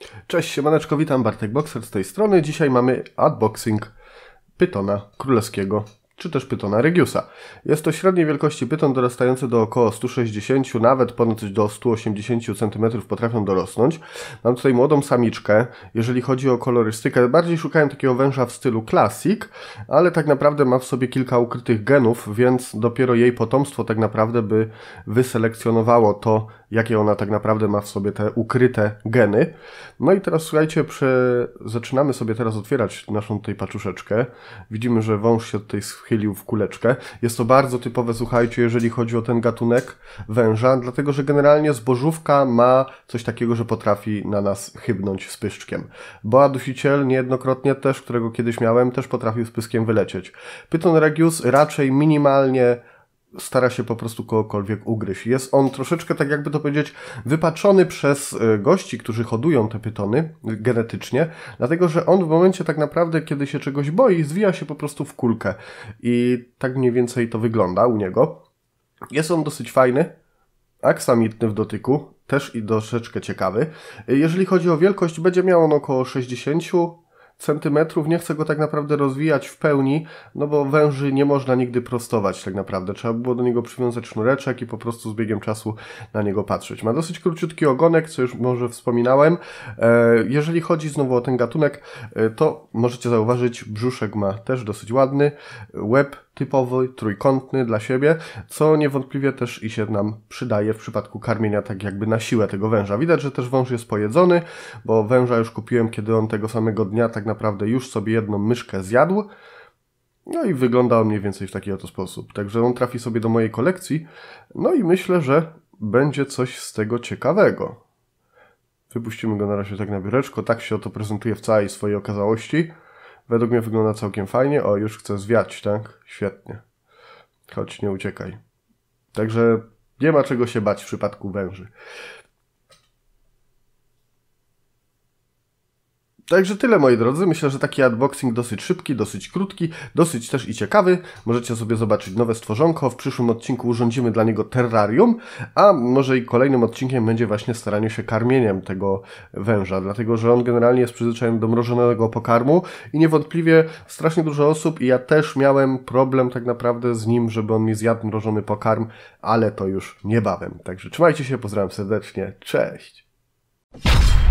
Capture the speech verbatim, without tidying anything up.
Cześć, siemaneczko, witam, Bartek Boxer z tej strony. Dzisiaj mamy unboxing pytona królewskiego, czy też pytona Regiusa. Jest to średniej wielkości pyton dorastający do około stu sześćdziesięciu, nawet ponad do stu osiemdziesięciu centymetrów potrafią dorosnąć. Mam tutaj młodą samiczkę. Jeżeli chodzi o kolorystykę, bardziej szukałem takiego węża w stylu classic, ale tak naprawdę ma w sobie kilka ukrytych genów, więc dopiero jej potomstwo tak naprawdę by wyselekcjonowało to, jakie ona tak naprawdę ma w sobie te ukryte geny. No i teraz słuchajcie, prze... zaczynamy sobie teraz otwierać naszą tutaj paczuszeczkę. Widzimy, że wąż się tutaj schylił w kuleczkę. Jest to bardzo typowe, słuchajcie, jeżeli chodzi o ten gatunek węża, dlatego że generalnie zbożówka ma coś takiego, że potrafi na nas chybnąć z pyszczkiem. Boa dusiciel niejednokrotnie też, którego kiedyś miałem, też potrafił z pyskiem wylecieć. Pyton Regius raczej minimalnie stara się po prostu kogokolwiek ugryźć. Jest on troszeczkę, tak jakby to powiedzieć, wypaczony przez gości, którzy hodują te pytony genetycznie, dlatego że on w momencie tak naprawdę, kiedy się czegoś boi, zwija się po prostu w kulkę. I tak mniej więcej to wygląda u niego. Jest on dosyć fajny, aksamitny w dotyku, też i troszeczkę ciekawy. Jeżeli chodzi o wielkość, będzie miał on około sześćdziesiąt centymetrów. Nie chcę go tak naprawdę rozwijać w pełni, no bo węży nie można nigdy prostować tak naprawdę. Trzeba było do niego przywiązać sznureczek i po prostu z biegiem czasu na niego patrzeć. Ma dosyć króciutki ogonek, co już może wspominałem. Jeżeli chodzi znowu o ten gatunek, to możecie zauważyć, brzuszek ma też dosyć ładny, łeb typowy, trójkątny dla siebie, co niewątpliwie też i się nam przydaje w przypadku karmienia tak jakby na siłę tego węża. Widać, że też wąż jest pojedzony, bo węża już kupiłem, kiedy on tego samego dnia tak naprawdę już sobie jedną myszkę zjadł. No i wygląda on mniej więcej w taki oto sposób. Także on trafi sobie do mojej kolekcji. No i myślę, że będzie coś z tego ciekawego. Wypuścimy go na razie tak na biureczko. Tak się oto prezentuje w całej swojej okazałości. Według mnie wygląda całkiem fajnie. O, już chce zwiać, tak? Świetnie. Chodź, nie uciekaj. Także nie ma czego się bać w przypadku węży. Także tyle, moi drodzy. Myślę, że taki unboxing dosyć szybki, dosyć krótki, dosyć też i ciekawy. Możecie sobie zobaczyć nowe stworzonko. W przyszłym odcinku urządzimy dla niego terrarium, a może i kolejnym odcinkiem będzie właśnie staranie się karmieniem tego węża, dlatego że on generalnie jest przyzwyczajony do mrożonego pokarmu i niewątpliwie strasznie dużo osób, i ja też miałem problem tak naprawdę z nim, żeby on mi zjadł mrożony pokarm, ale to już niebawem. Także trzymajcie się, pozdrawiam serdecznie, cześć!